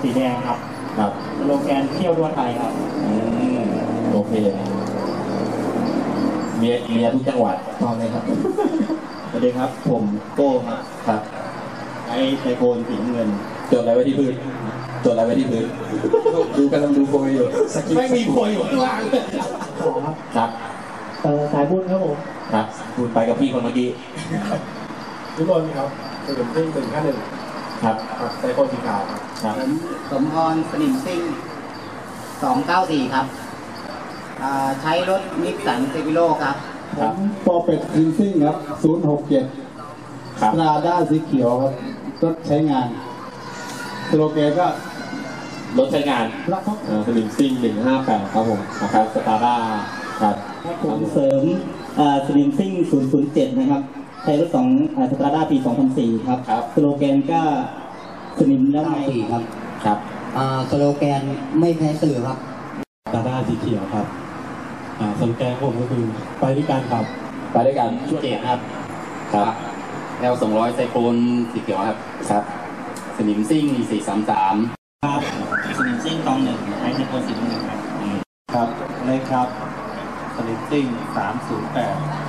สีแดงครับครับสโลแกนเที่ยวทั่วไทยครับโอเคเมียทุกจังหวัดตอนเลยครับสวัสดีครับผมโก้ครับไอไซโคนสีเงินจดอะไรไว้ที่พื้นจดอะไรไว้ที่พื้นดูกำลังดูโพยอยู่ไม่มีโพยอยู่ข้างล่างครับสายบุญครับผมครับคุณไปกับพี่คนเมื่อกี้ทุกคนครับสนิมซิ่ง151 ครับไซโคนสีขาวครับผมสมพรสนิมซิ่ง294ครับใช้รถนิสสันเซฟิโลครับผมปอเป็ดซิงซิ่งครับ067สตราด้าสีเขียวครับรถใช้งานสโลแกนก็รถใช้งานรักครับสลิมซิ่ง158ครับผมนะครับสตาร์ด้าครับผมเสริมสลิมซิ่ง007นะครับใช้รถสตราด้าปี2004ครับสโลแกนก็สลิมแล้วไงครับสโลแกนไม่แพ้สื่อครับสตราด้าสีเขียวครับสโลแกนผมก็คือไปด้วยกันครับไปด้วยกันช่วยเจครับครับL200ไซโคนสีเขียวครับครับสนิมซิ่ง433 ครับสนิมซิ่ง1ใช้ไซโคนสีน้ำเงินครับครับเลยครับสนิมซิ่ง308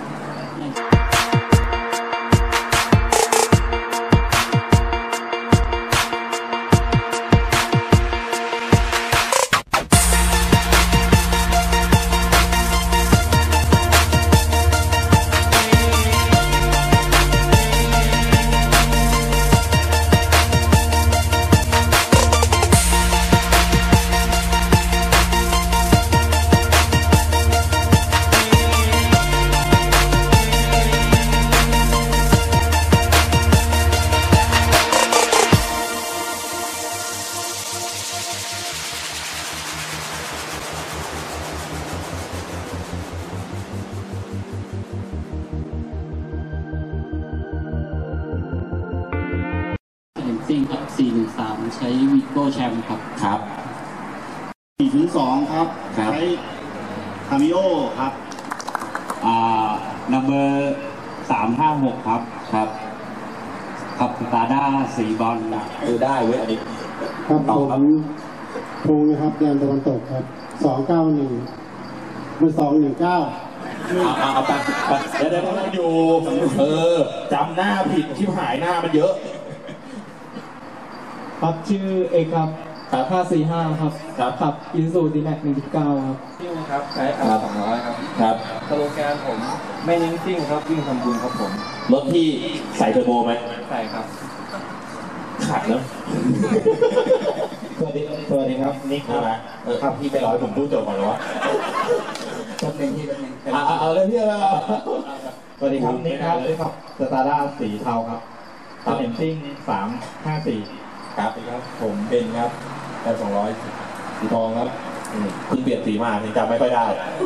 ซิ่งครับ413ใช้วิโก้แชมป์ครับครับ 402ครับใช้คามิโอครับนัมเบอร์356ครับครับสตาร์ด้าสีบอลดูได้เว้ยอันนี้ครับผมภูมิครับแดนตะวันตกครับ291เบอร์219 เอาไปเดี๋ยวต้องอยู่จำหน้าผิดชิบหายหน้ามันเยอะครับชื่อเอกครับ545ครับขับอิซูซูดีแม็ก1.9ครับซิ่งครับใช้200ครับครับสโลแกนผมไม่เน้นซิ่งครับวิ่งทำบุญครับผมรถที่ใส่เทอร์โบไหมใส่ครับขัดแล้วสวัสดีครับนี่ครับพี่ไปร้อยผมพูดจบก่อนแล้ววะแป๊บนึงพี่แป๊บนึงเอาเลยพี่สวัสดีครับนี่ครับสตาร์ด้าสีเทาครับสนิมซิ่ง354 ครับผมเป็นครับแต่200สีทองครับเพิ่งเปลี่ยนสีมาจำไม่ค่อยได้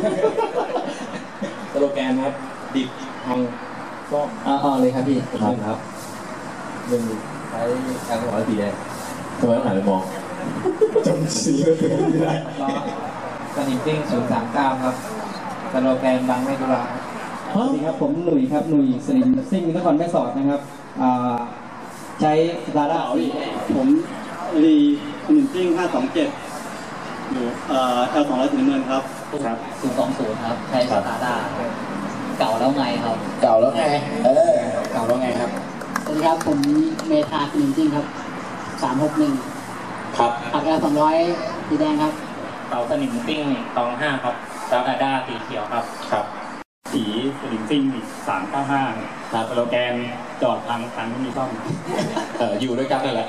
สโลแกนครับดิบทางก็เลยครับพี่ครับใช้200สีแดงทำไมต้องหันไปมองจำสีไม่ได้สนิมซิ่ง039ครับสโลแกนบังไม่ดุราสวัสดีครับผมหนุ่ยครับหนุ่ยสนิมซิ่งนครแม่สอดนะครับใช้สตาร์ด้าผมรีสนิมซิ่ง527อยู่L200สีน้ำเงินครับ 020ครับใช้สตาร์ด้าเก่าแล้วไงครับเก่าแล้วไงเก่าแล้วไงครับสวัสดีครับผมเมธาสนิมซิ่งครับ361 ครับขับL200สีแดงครับเก่าสนิมซิ่ง25ครับสตาร์ด้าสีเขียวครับสีสนิมซิ่ง395สโลแกนจอดพังไม่มีซ่อมอยู่ด้วยกันนั่นแหละ